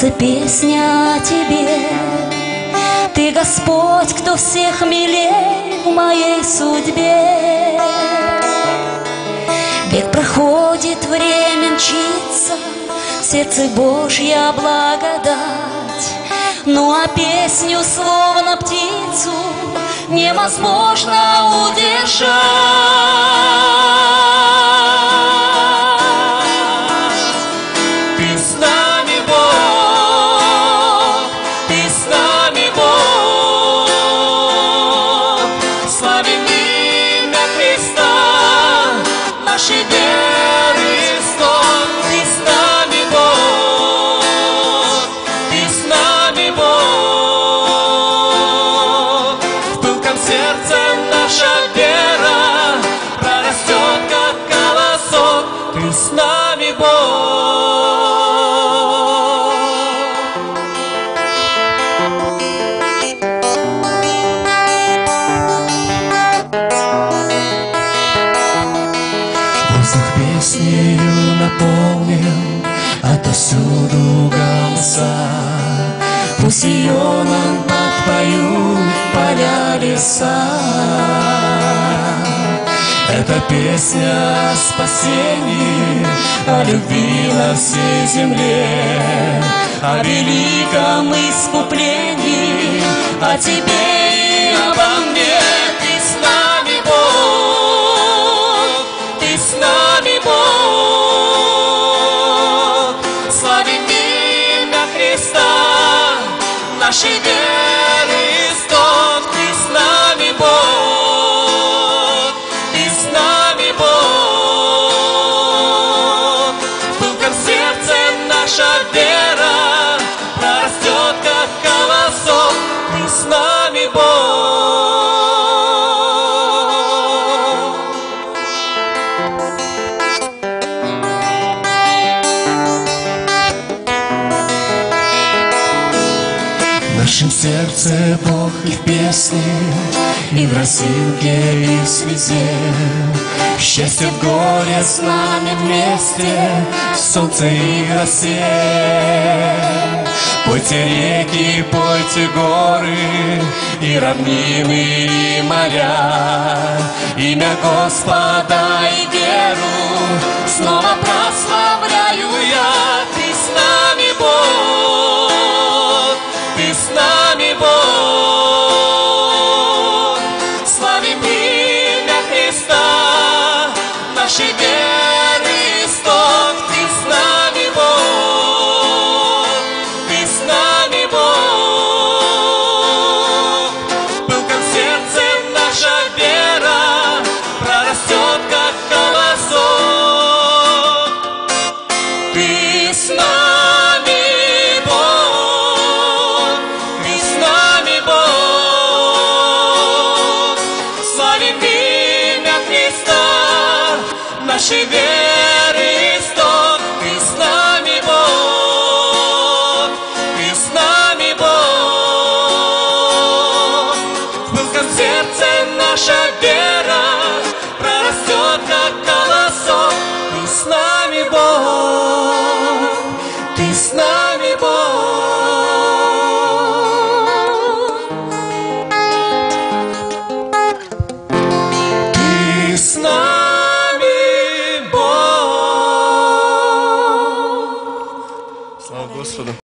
сердце песня о Тебе. Ты Господь, кто всех милей в моей судьбе. Век проходит, время мчится, в сердце Божья благодать. Ну а песню, словно птицу, невозможно удержать. Ты с нами, Бог, Ты с нами, Бог. Славим имя Христа, нашей веры исток. Ты с нами, Бог, Ты с нами, Бог. В пылком сердце наша вера прорастет, как колосок. Ты с нами, Бог. Воздух песнею наполнен, отовсюду голоса. Пусть ее нам подпоют поля, леса. Это песня о спасении, о любви на всей земле, о великом искуплении, о Тебе и обо мне. Ты с нами, Бог, Ты с нами, Бог. Славим имя Христа, нашей веры исток. Ты с нами, Бог, Ты с нами, Бог. В пылком сердце наша вера прорастет, как колосок. Ты с нами, Бог. В нашем сердце Бог и в песне, и в росинке, и в слезе. Счастье в горе с нами вместе, в солнце и росе. Пойте реки, пойте горы, и равнины, и моря. Имя Господа и веру снова прославляю я. Ты с нами, Бог, Ты с нами, Бог. Славим имя Христа, нашей веры исток. Ты с нами, Бог, Ты с нами, Бог. В пылком сердце наша вера прорастет, как колосок. Ты с нами, Бог, Ты с нами, Бог. Славим имя Христа, нашей веры исток. Ты с нами, Бог, Ты с нами, Бог. В пылком сердце наша вера прорастет, как колосок. Ты с нами, Бог, Ты с нами.